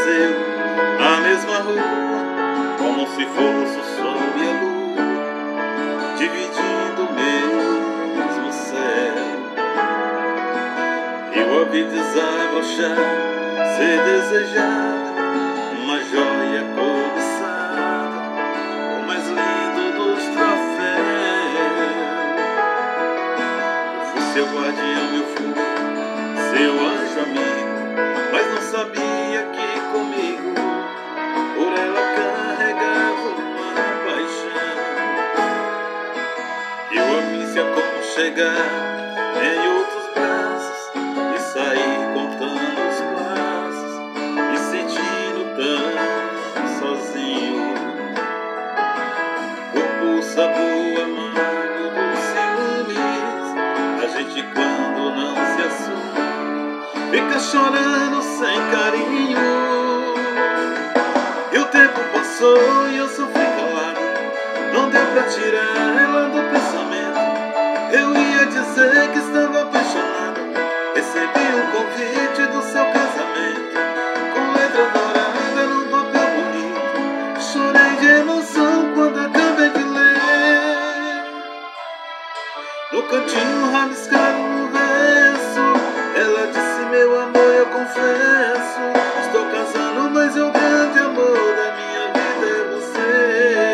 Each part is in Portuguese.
nasceu na mesma rua, como se fosse o sol e a lua, dividindo o mesmo céu. Eu a vi desabrochar, ser desejada, uma joia cobiçada, o mais lindo dos troféus. Eu fui seu guardião, eu fui seu anjo amigo, mas não sabia que comigo por ela carregava uma paixão. Eu a vi se aconchegar em outros braços e sair contando os passos, me sentindo tão sozinho. O pulso amargo dos ciúmes, a gente quando não se assume fica chorando sem carinho. E o tempo passou e eu sofri calado, não deu pra tirar ela do pensamento. Eu ia dizer que estava apaixonado, recebi um convite do seu casamento, com letra dourada num papel bonito. Chorei de emoção quando acabei de ler. No cantinho rabiscado no verso, ela disse: meu amor, eu confesso, estou casando, mas o grande amor da minha vida é você.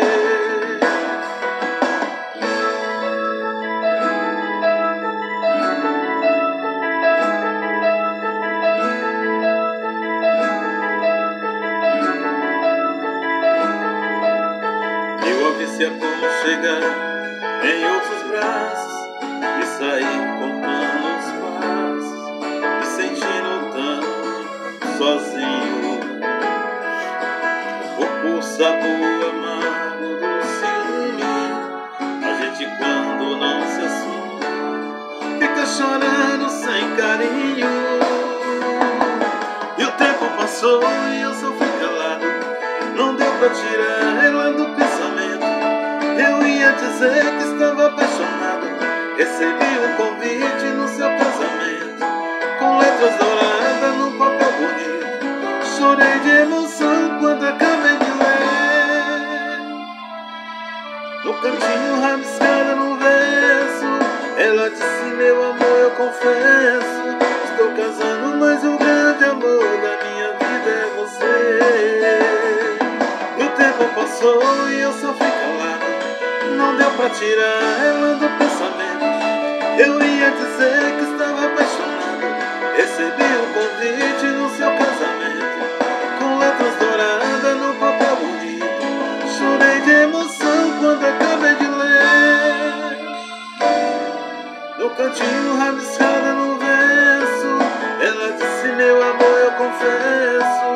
Eu a vi se aconchegar em outros braços e sair contando os passos, me sentindo tão sozinho. O sabor amargo do ciúme, a gente quando não se assume fica chorando sem carinho. E o tempo passou e eu sofri calado, não deu pra tirar ela do pensamento. Eu ia dizer que estava apaixonado, recebi um convite no seu casamento, com letras douradas num papel bonito. Chorei de emoção quando acabei de ler. No cantinho rabiscada no verso, ela disse: meu amor, eu confesso, estou casando, mas o grande amor da minha vida é você. E o tempo passou e eu sofri calado, não deu pra tirar ela do pensamento. Eu ia dizer que estava apaixonado, recebi um convite no seu casamento, com letras douradas no papel bonito. Chorei de emoção quando acabei de ler. No cantinho rabiscada no verso, ela disse: meu amor, eu confesso,